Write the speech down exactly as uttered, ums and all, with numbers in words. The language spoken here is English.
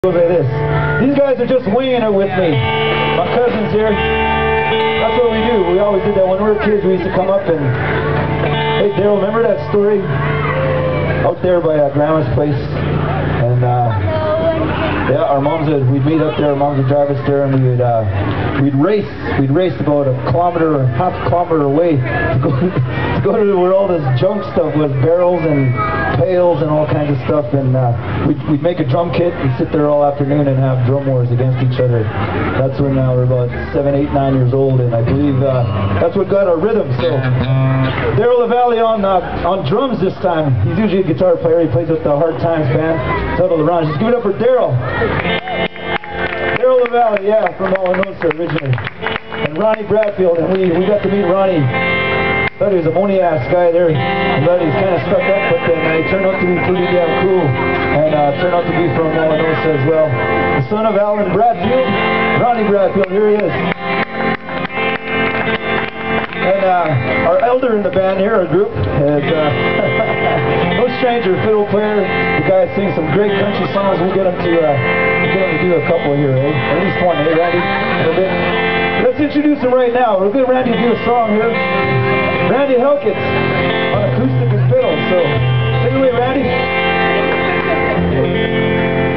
Goes like this. These guys are just winging it with me. My cousins here. That's what we do. We always did that when we were kids. We used to come up and, hey Daryl, remember that story out there by uh, Grandma's place? And uh, yeah, our moms would we'd meet up there. Our moms would drive us there, and we would uh, we'd race. We'd race about a kilometer, half a kilometer away to go to go to where all this junk stuff was, barrels and pails and all kinds of stuff, and uh, we'd, we'd make a drum kit and sit there all afternoon and have drum wars against each other. That's when uh, we're about seven, eight, nine years old, and I believe uh, that's what got our rhythm. So Daryl LaValle on uh, on drums this time. He's usually a guitar player. He plays with the Hard Times band. It's out of the round. Just give it up for Daryl. Daryl LaValle, yeah, from Illinois originally, and Ronnie Bradfield, and we we got to meet Ronnie. Thought he was a money-ass guy there. I thought he was kind of stuck up, but then uh, he turned out to be pretty damn cool, and uh, turned out to be from Illinois as well. The son of Alan Bradfield, Ronnie Bradfield, here he is. And uh, our elder in the band here, our group, is uh, no stranger, fiddle player. The guy sings some great country songs. We'll get him to, uh, we'll get him to do a couple here, eh? At least one, eh, Randy? A little bit. Let's introduce him right now. We'll get Randy to do a song here. Randy Helkitz on acoustic and fiddle. So, take it away, Randy.